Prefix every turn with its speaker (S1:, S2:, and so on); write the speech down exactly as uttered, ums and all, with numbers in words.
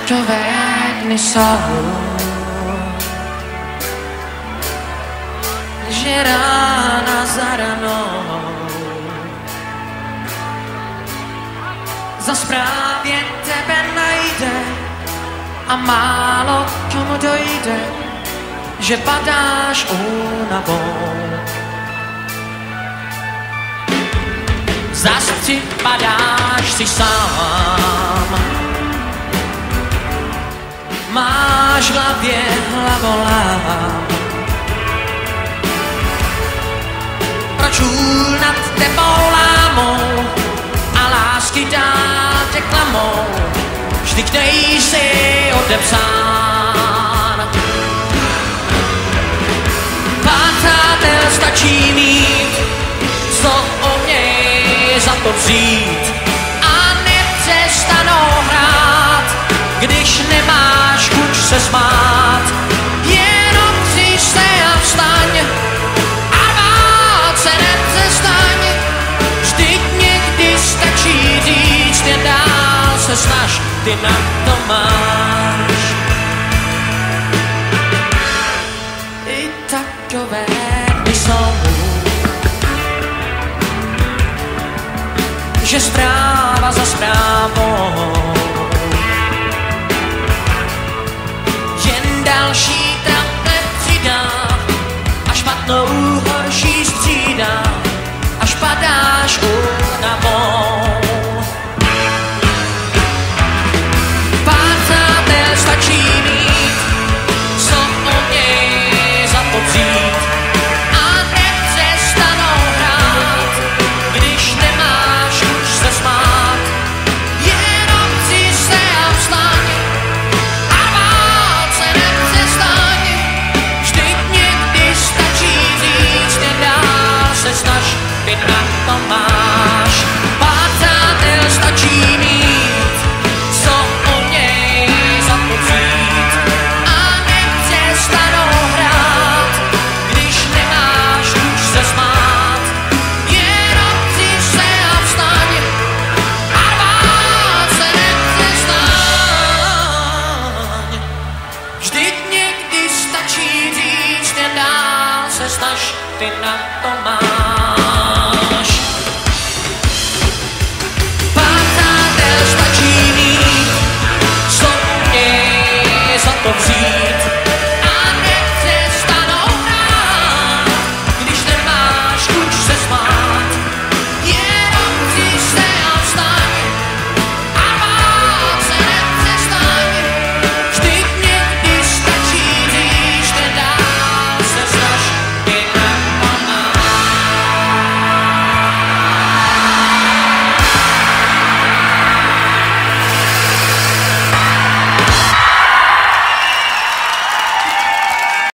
S1: takové dny jsou, že rána za ranou zas právě tebe najde a málo komu dojde, že padáš únavou. Zas připadáš si sám, máš v hlavě hlavolám. Proč hůl nad tebou lámou a lásky dál tě klamou, vždyť nejsi odepsán. Pátátel stačí mít, co o něj za to vzít a nepřestanou hrát, když nemáš chuť se smát. Jenom přijď a vstaň a bát se nepřestaň, vždyť někdy stačí říct, jen dál se snaž, ty na to máš. I takové dny jsou, že zpráva za zprávou jen další traple přidá a špatnou horší střídá, až padáš únavou. Pátátel stačí mít, co o něj za to vzít a nepřestanou hrát, když nemáš chuť se smát. Jenom přijď se a vstaň a bát se nepřestaň, vždyť někdy stačí říct, jen dál se snaž, ty na to máš. Pátátel stačí mít, co o něj za to vzít a nepřestanou hrát, když nemáš chuť se smát. Jenom přijď se a vstaň a bát se nepřestaň, vždyť někdy stačí říct, jen dál se snaž, ty na to máš. Pátátel stačí mít, co o něj za to vzít